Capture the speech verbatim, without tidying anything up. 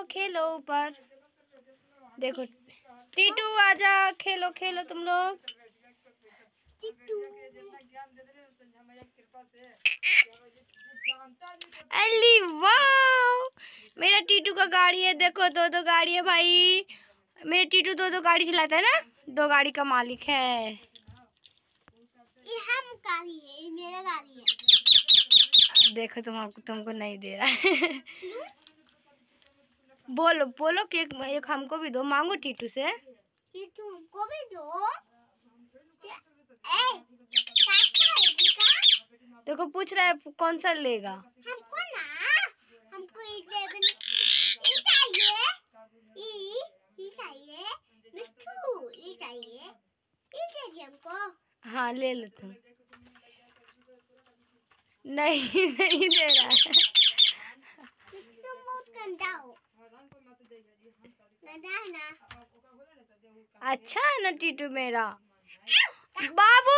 खेलो ऊपर। देखो टीटू आजा, खेलो खेलो तुम लोग। अली वाह, मेरा टीटू का गाड़ी है। देखो दो दो गाड़ी है भाई। मेरा टीटू दो दो गाड़ी चलाता है ना, दो गाड़ी का मालिक है। ये हम गाड़ी है, ये मेरा गाड़ी है। देखो तुम तुमको नहीं दे रहा है। बोलो बोलो कि एक, एक हमको भी दो, मांगो टीटू से। टीटू हमको भी दो। ए, का? देखो पूछ रहा है कौन सा लेगा। हमको ना, हमको इलेवन ये चाहिए, ये ये चाहिए, मिट्टू ये चाहिए, ये चाहिए हमको। हाँ ले लो तुम। नहीं नहीं दे रहा है। तुम बहुत गंदा हो। गंदा है ना। अच्छा है ना टीटू मेरा। बाबू